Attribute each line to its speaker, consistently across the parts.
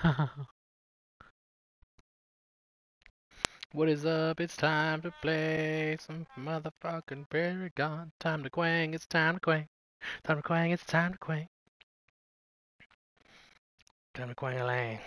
Speaker 1: What is up? It's time to play some motherfucking Paragon. Time to Kwang, it's time to Kwang. Time to Kwang, it's time to Kwang. Time to Kwangalang.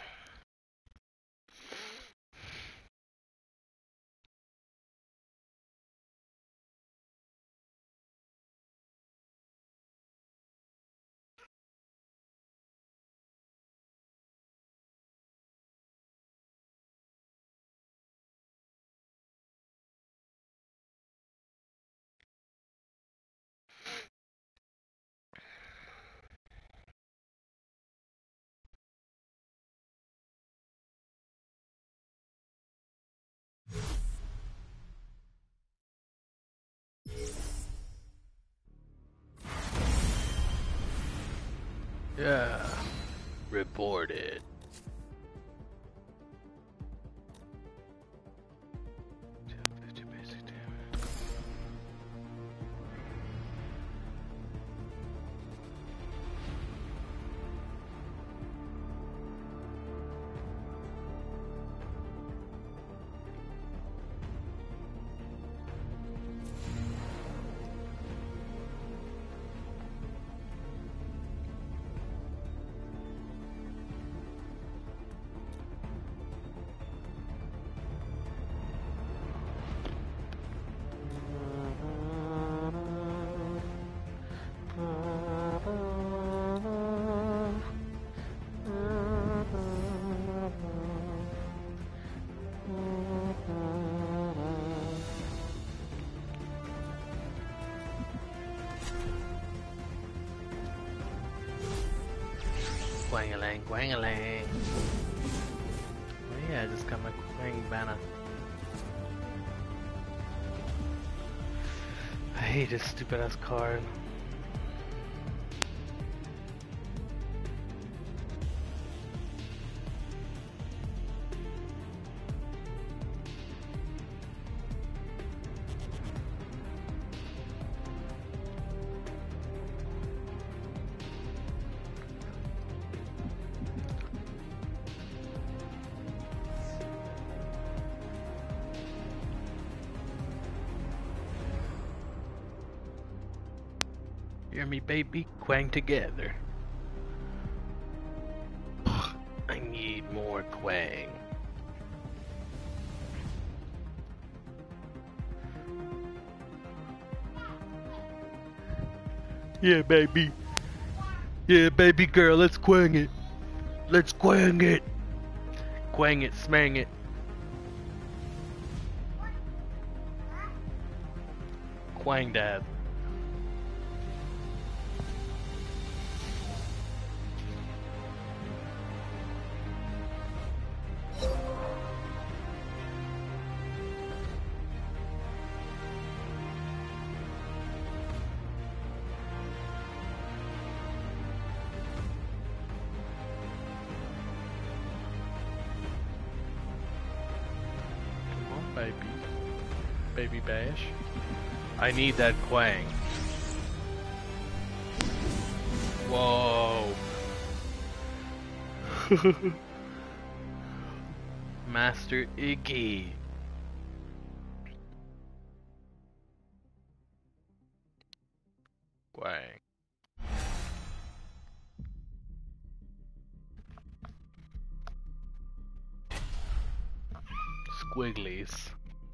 Speaker 1: Yeah. Reported. Kwangalang, Kwangalang. Oh yeah, I just got my Kwang banner. I hate this stupid ass card. Hear me, baby? Kwang together. I need more Kwang. Yeah, baby. Yeah, baby girl, let's Kwang it. Let's Kwang it. Kwang it, smang it. Kwang dad. Come on, baby. Baby Bash. I need that Kwang. Whoa. Master Iggy. Kwang. Squigglies.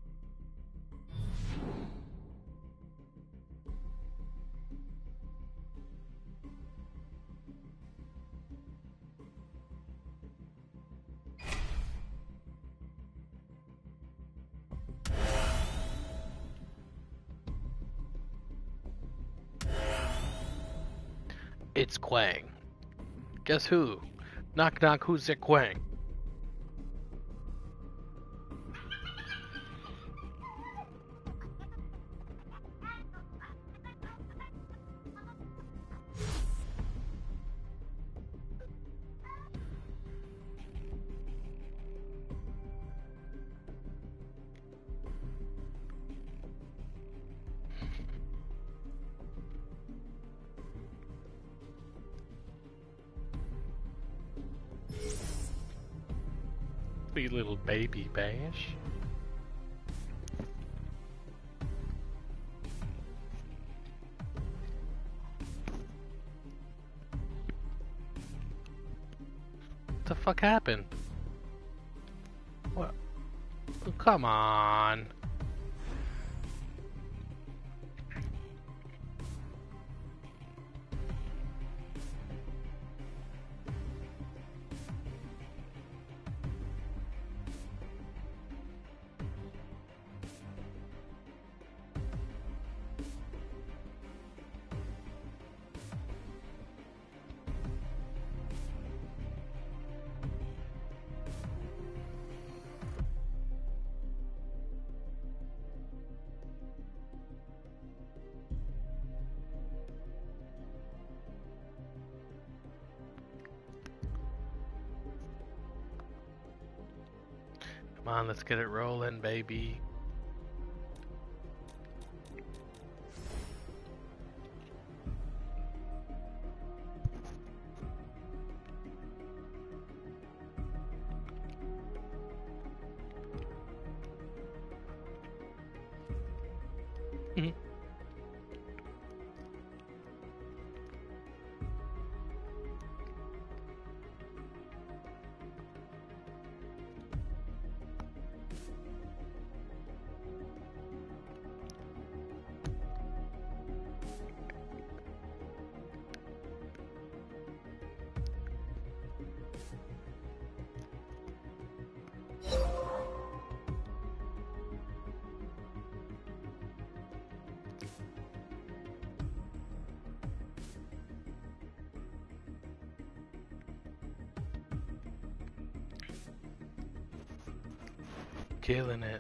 Speaker 1: It's Kwang. Guess who? Knock knock, who's that Kwang? Sweet little baby bash. What the fuck happened? What? Oh, come on. Come on, let's get it rolling, baby. Killing it.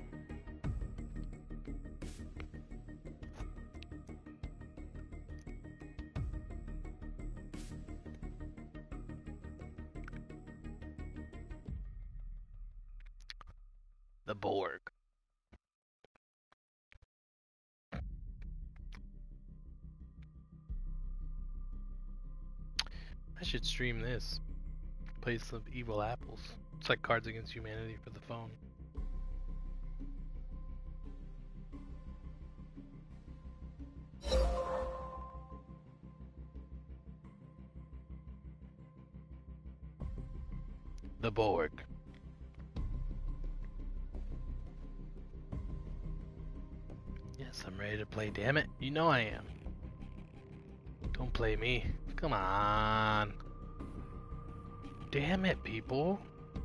Speaker 1: The Borg. I should stream this. Play some evil apples. It's like Cards Against Humanity for the phone. The Borg. Yes, I'm ready to play, damn it. You know I am. Don't play me. Come on. Damn it, people.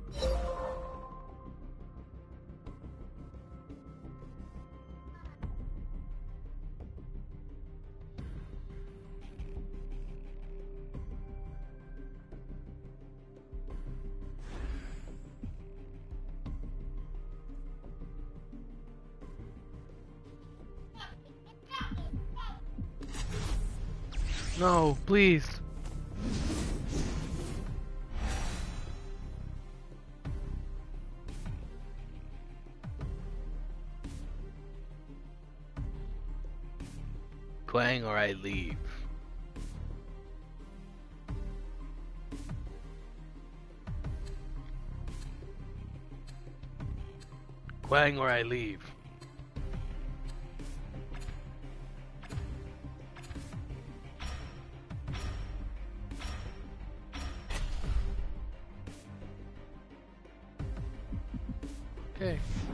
Speaker 1: No, please. Kwang or I leave. Kwang or I leave. Okay.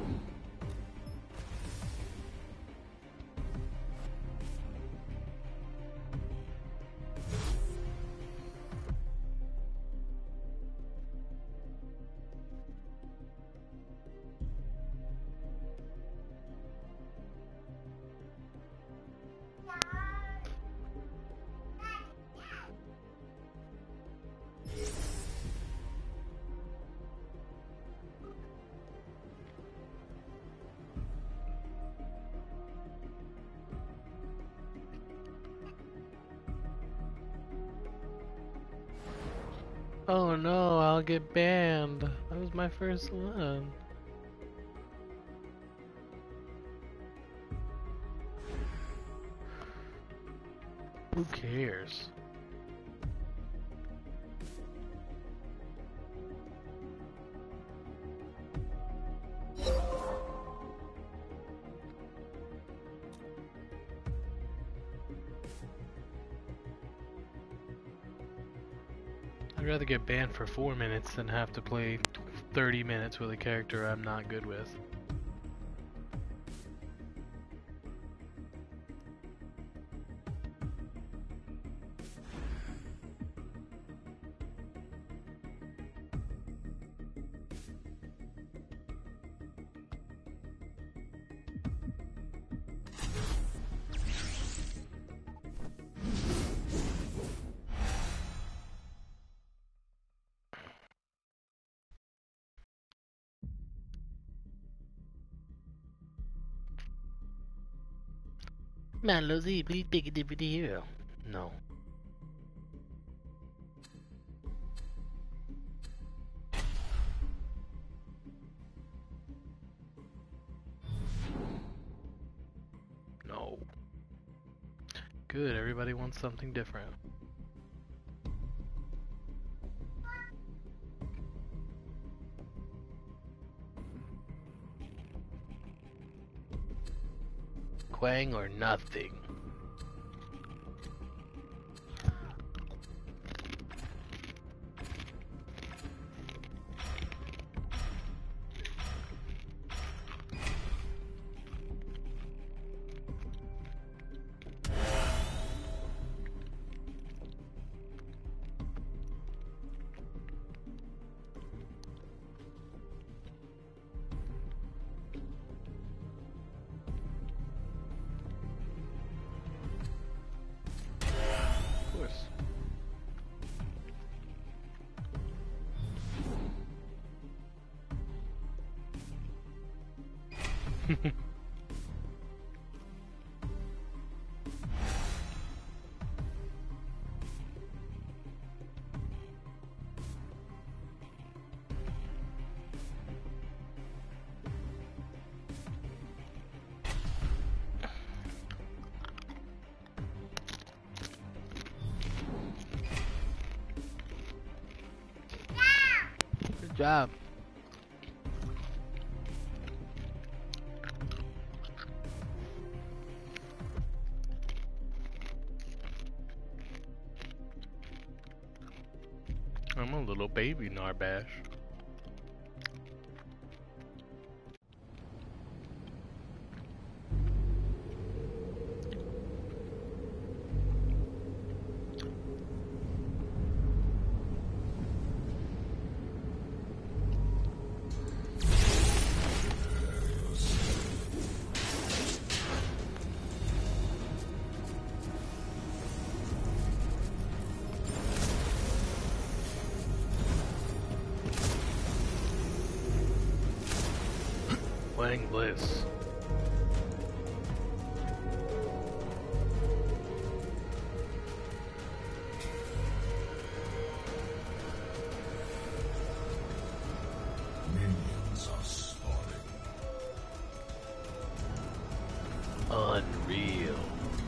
Speaker 1: Oh no, I'll get banned. That was my first one. Who cares? I'd rather get banned for 4 minutes than have to play 30 minutes with a character I'm not good with. Man, Lizzie, please take a DVD here. No. No. Good, everybody wants something different. Kwang or nothing. Good job. I'm a little baby Narbash. Playing Bliss.
Speaker 2: Minions are spawning.
Speaker 1: Unreal.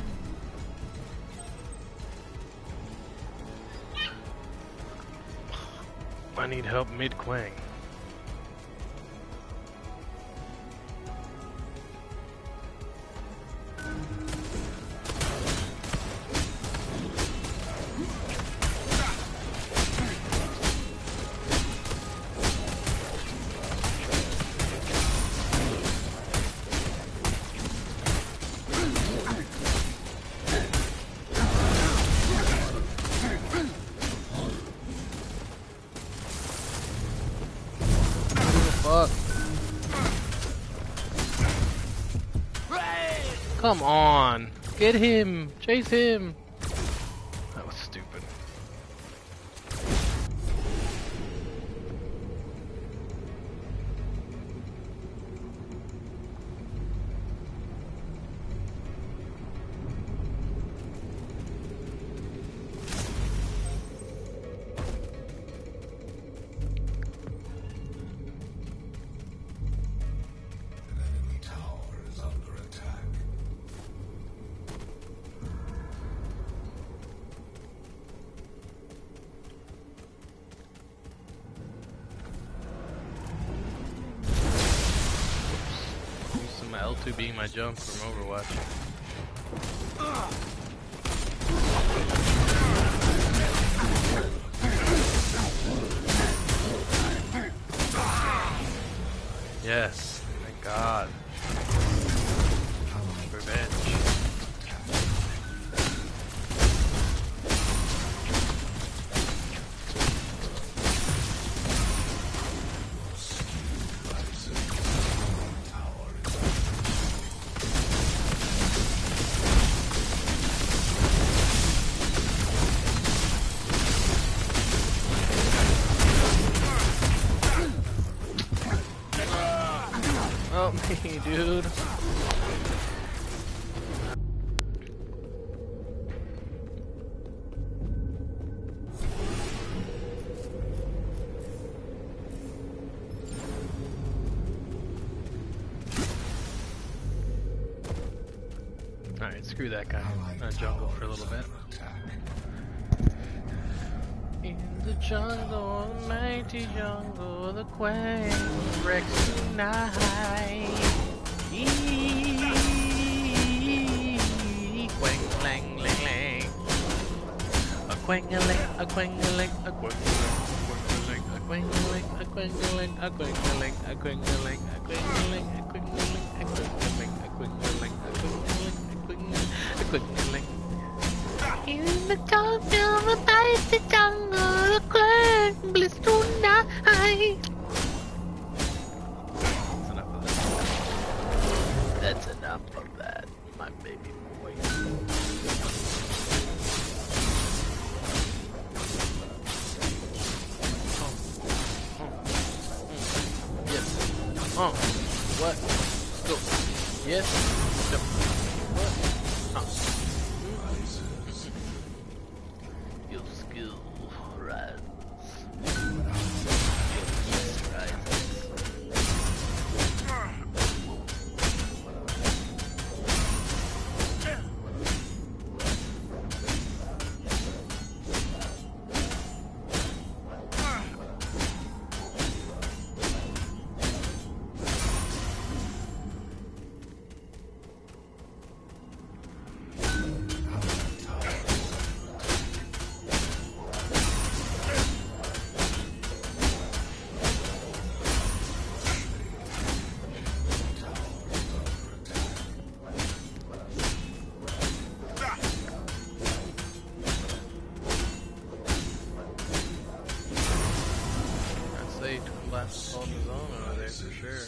Speaker 1: I need help mid-Kwang. Come on! Get him! Chase him! That was stupid.
Speaker 2: An enemy tower is under attack.
Speaker 1: Using my L2 being my jump from Overwatch. Yes, thank God. Revenge. Help me, dude. Alright, screw that guy. I'll jungle for a little bit. In the jungle, the mighty jungle, the Kwang wrecks tonight. Kwang lang lang lang. A quang-a-ling, a quang-a-ling, a quang-a-ling, a quang-a-ling, a quang-a-ling, a quang-a-ling, a quang-a-ling, a quang-a-ling, a quang-a-ling, a quang-a-ling, a quang-a-ling, a quang-a-ling, a quang-a-ling. In the jungle, the mighty jungle, the Kwang bliss tonight. That's enough of that, my baby boy. Yes. What? Go. Yes. No. What? Your skill rises. Your peace rises. Blast on his own over there for sure.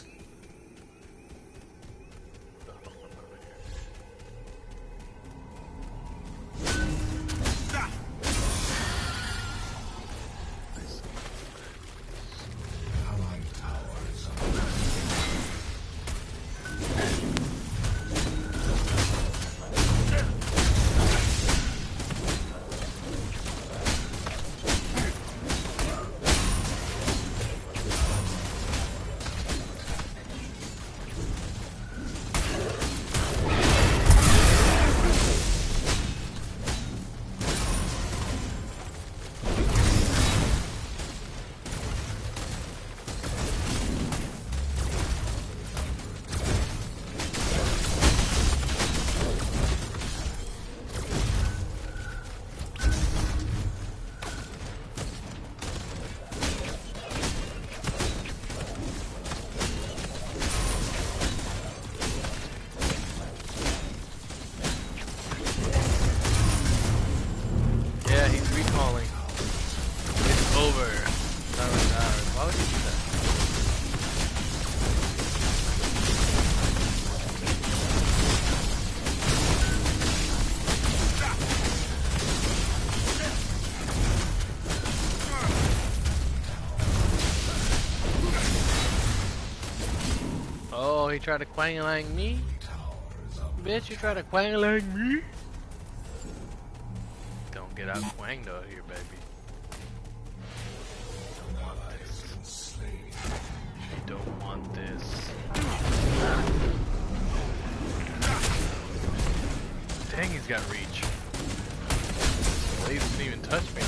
Speaker 1: He tried to Kwangalang me? Bitch, you tried to Kwangalang me? Don't get out Kwanged out here, baby. Don't want this. You don't want this. Dang, he's got reach. Blaze didn't even touch me.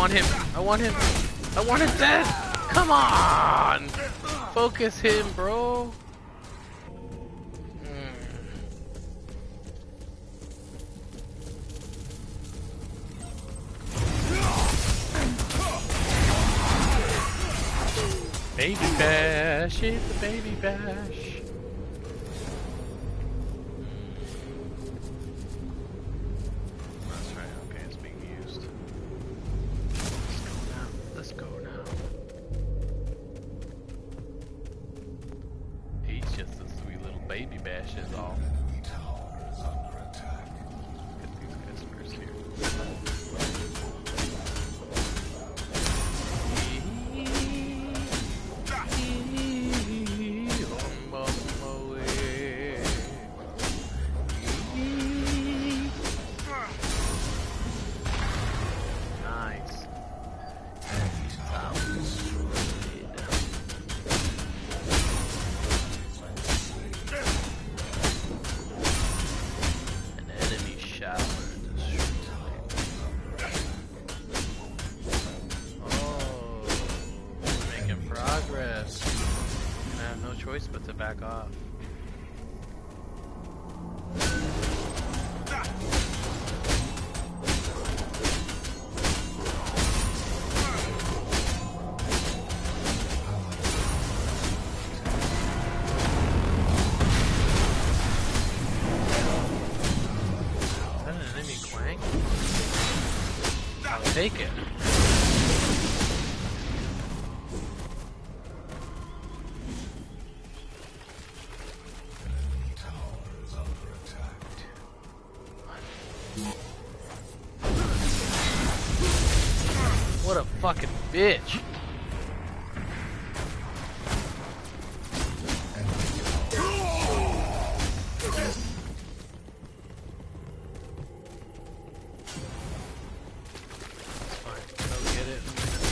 Speaker 1: want him. I want him. I want him dead. Come on. Focus him, bro. Baby bash, it's a baby bash. That's right, okay, it's being used. Let's go now. He's just a sweet little baby bash is all.
Speaker 2: Enemy tower is under attack.
Speaker 1: Get these guys first here. But to back off. Is that an enemy Kwang? I'll take it. What a fucking bitch. That's fine. I'll get it in a minute.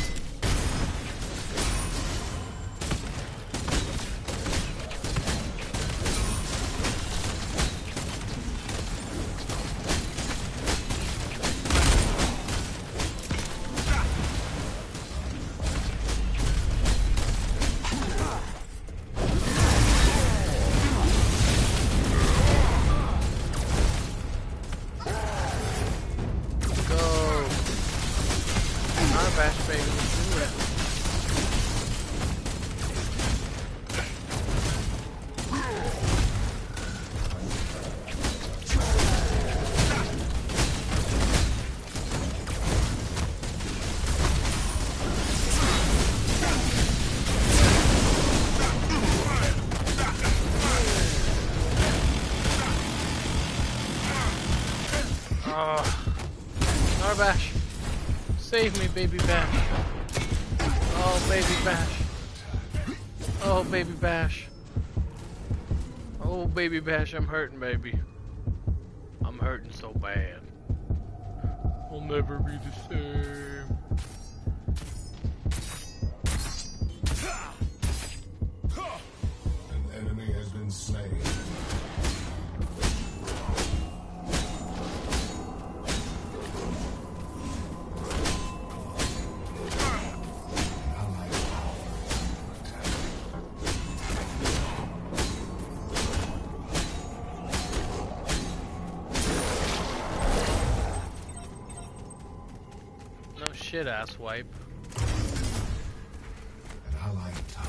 Speaker 1: Bash, baby, let's do it. Narbash. Save me, baby bash. Oh, baby bash. Oh, baby bash. Oh, baby bash, I'm hurting, baby. I'm hurting so bad. I'll never be the same.
Speaker 2: An enemy has been slain.
Speaker 1: Shit, ass wipe.
Speaker 2: An allied tower.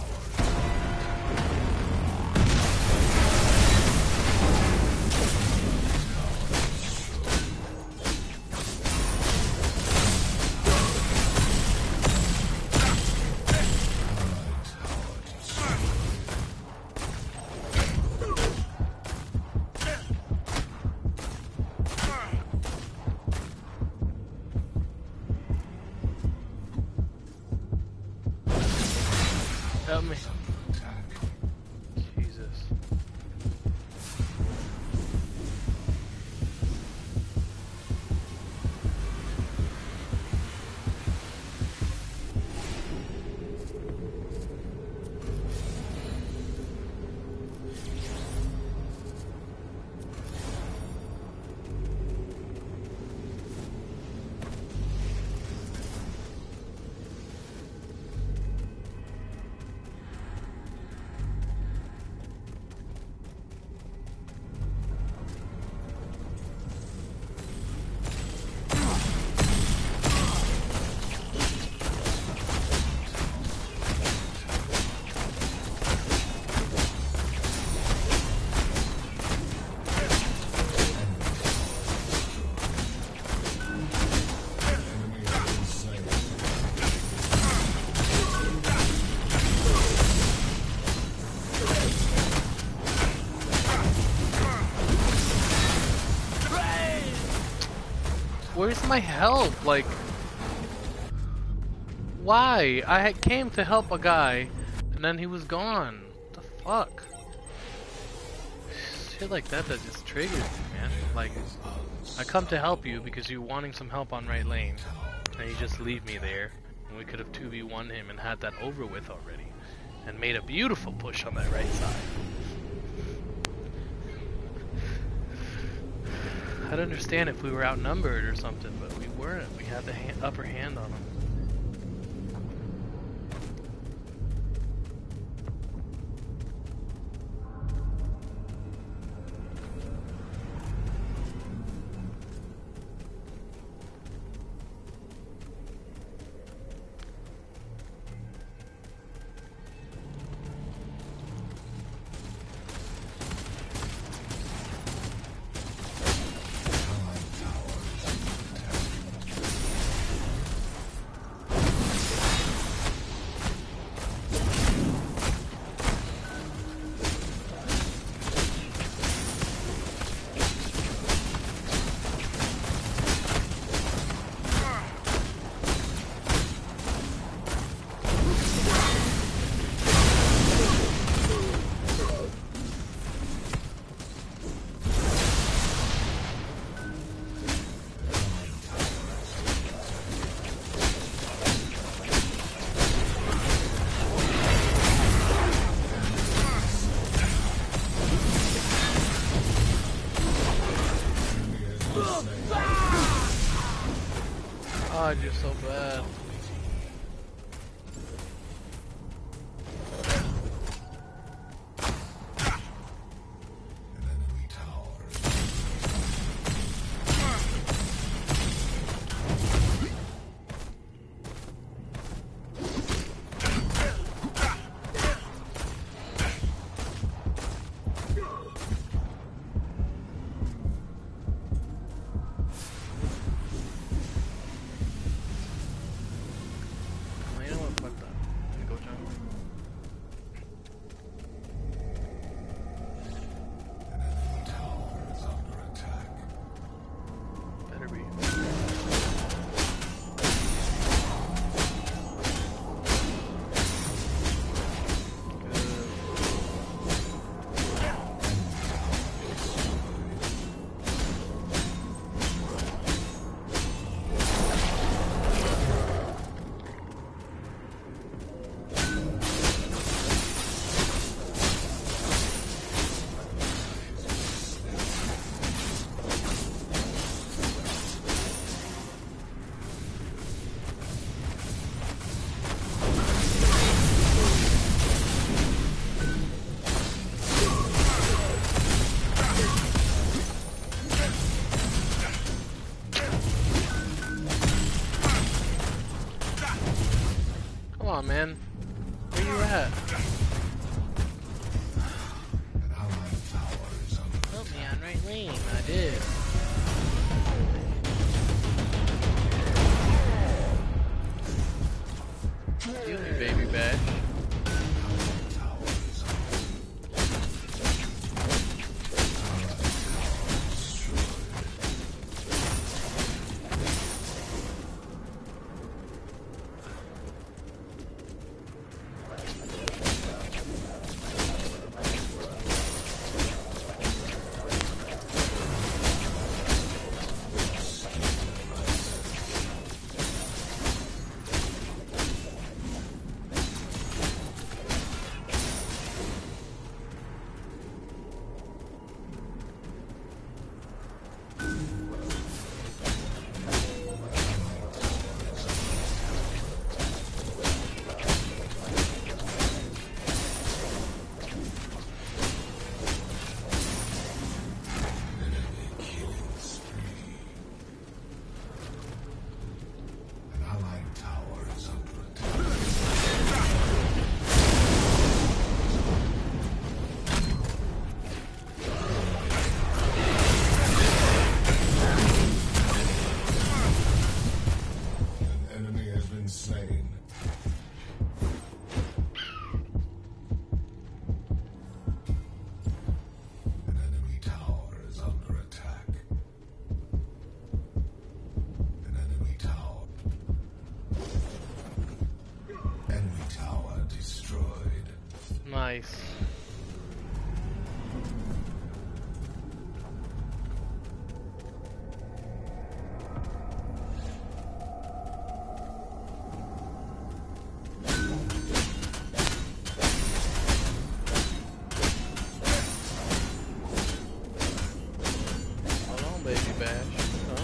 Speaker 1: Where's my help? Like, why? Came to help a guy, and then he was gone. What the fuck? Shit like that just triggers me, man. Like, I come to help you because you're wanting some help on right lane, and you just leave me there, and we could have 2v1 him and had that over with already, and made a beautiful push on that right side. I'd understand if we were outnumbered or something, but we weren't. We had the upper hand on them. God, you're so bad. Come on, man. Where you at? Help me on right lane. I did. Heal me, baby badge. Nice. Hold on, baby bash. Huh?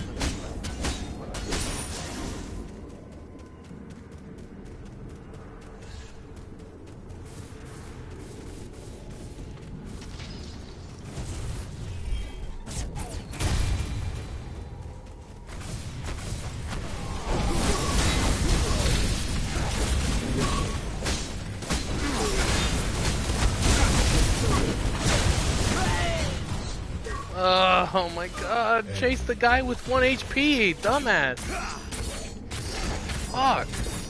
Speaker 1: Oh my god, chase the guy with 1 HP, dumbass. Fuck.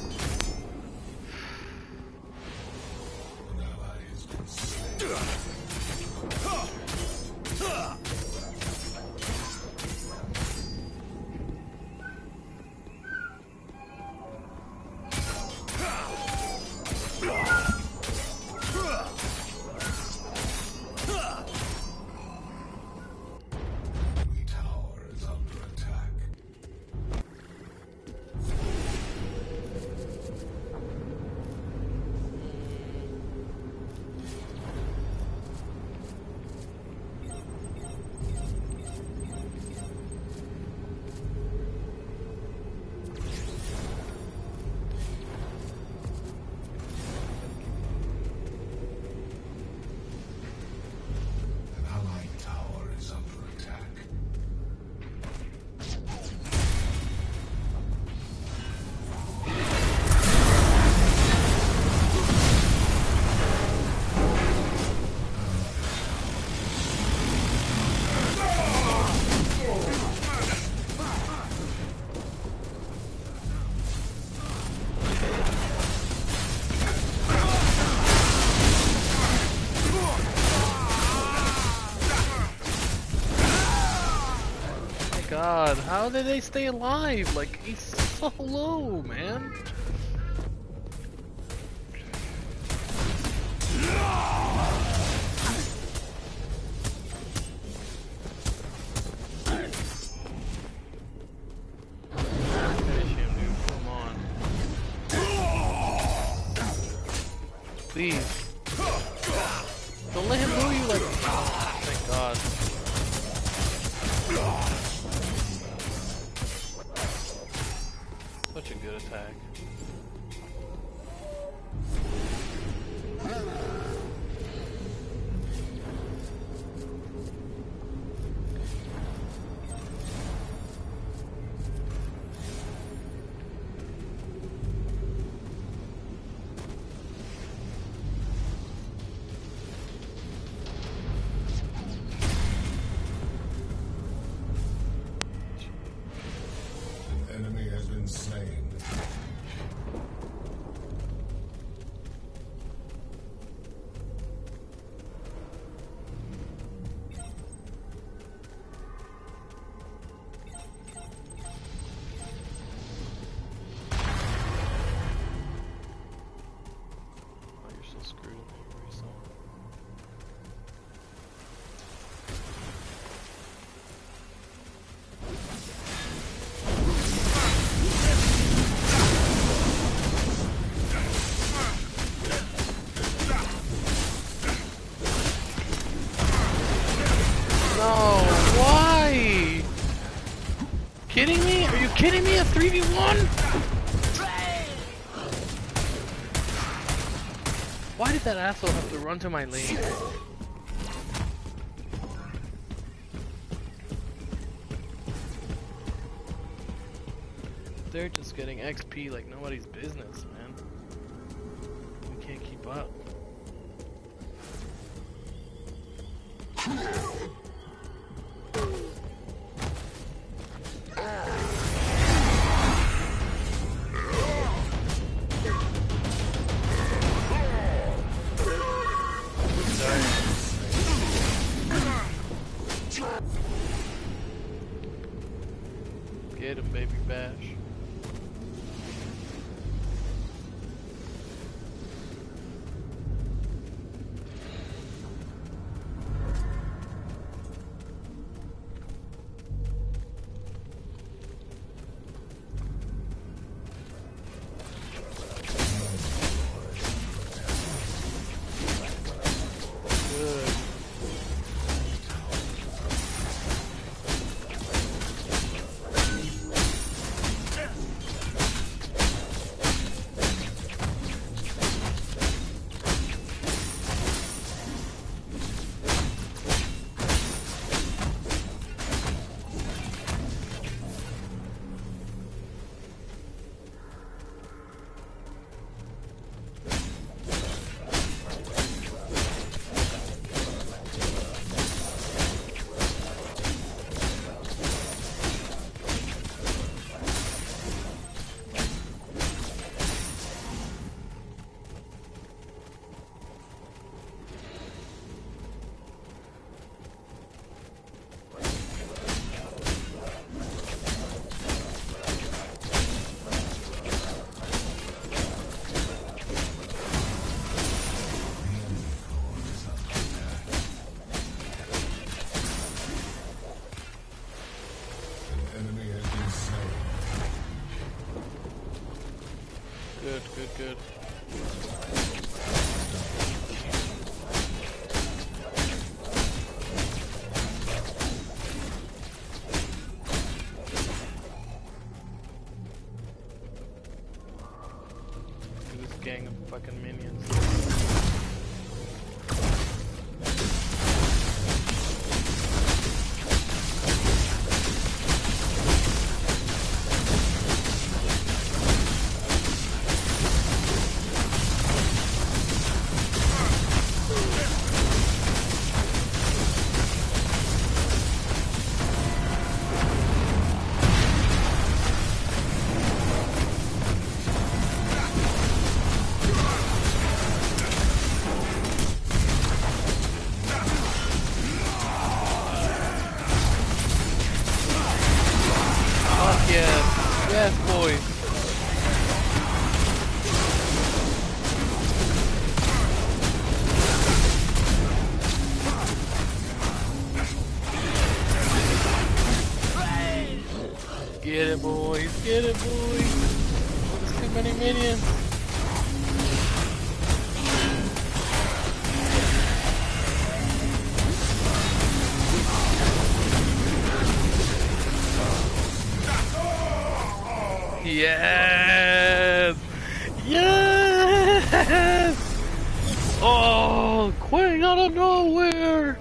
Speaker 1: God, how did they stay alive? Like, he's so low, man. Finish him, dude. Come on. Please. Don't let him move you like... Oh, thank God. Such a good attack.
Speaker 2: Enemy has been slain.
Speaker 1: Oh, you're so screwed. You're so... No, why? Kidding me? Are you kidding me? A 3v1? Why did that asshole have to run to my lane? They're just getting XP like nobody's business, man. We can't keep up. Get him, baby bash. gang of fucking minions. Yes, boys. Get it, boys. Get it, boys. There's too many minions. Yes! Yes! Oh, Kwang out of nowhere!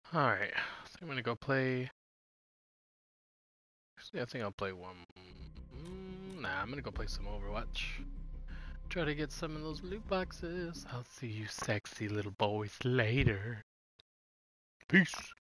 Speaker 1: Alright, so I'm gonna go play. Actually, I think I'll play one. Nah, I'm gonna go play some Overwatch. Try to get some of those loot boxes. I'll see you sexy little boys later. Peace.